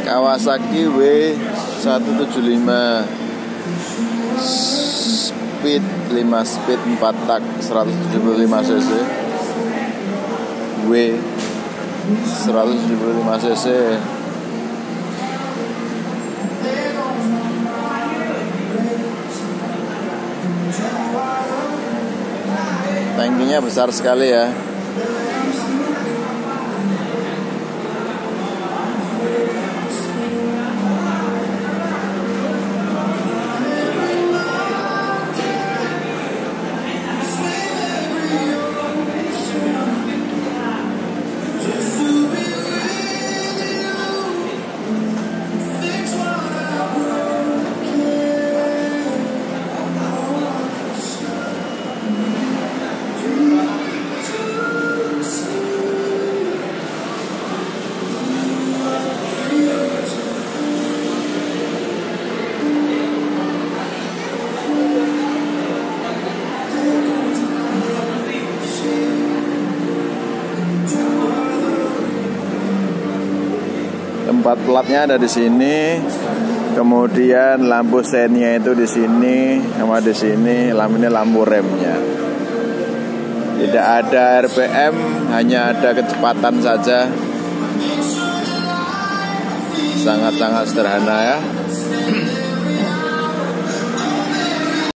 Kawasaki W175 speed 5 speed 4 tak 175 cc W175 cc. Tangkinya besar sekali ya. Tempat platnya ada di sini, kemudian lampu sennya itu di sini, sama di sini. Ini lampu remnya. Tidak ada RPM, hanya ada kecepatan saja. Sangat-sangat sederhana ya.